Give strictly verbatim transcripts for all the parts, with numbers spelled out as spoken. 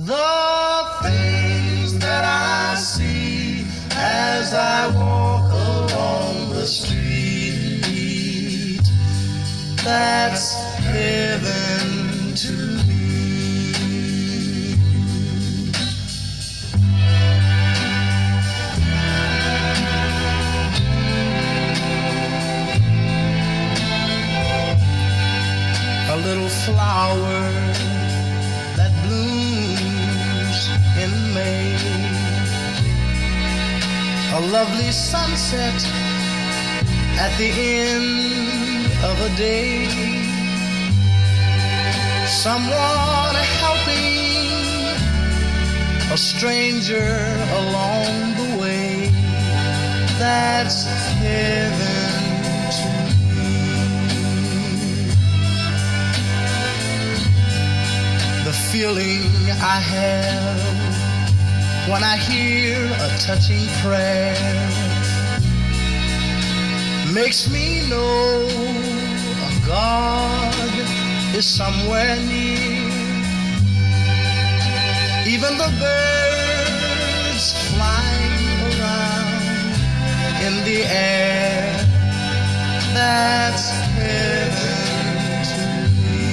The things that I see as I walk along the street, that's heaven to me. A little flower that blooms in May, a lovely sunset at the end of a day, someone helping a stranger along the way, that's heaven to me. The feeling I have when I hear a touching prayer makes me know a God is somewhere near. Even the birds flying around in the air, that's heaven to me.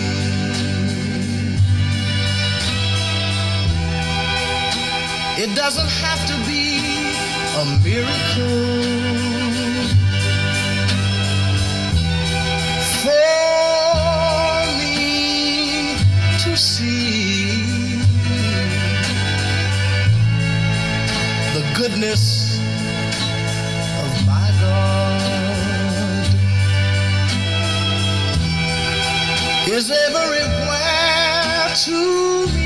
It doesn't have to be a miracle for me to see the goodness of my God is everywhere to me.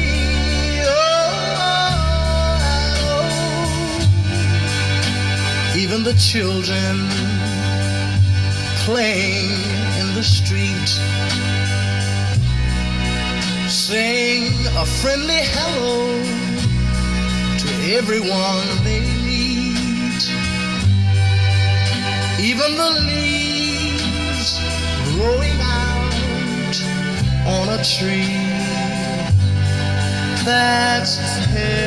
Even the children playing in the street sing a friendly hello to everyone they meet. Even the leaves growing out on a tree, that's heaven.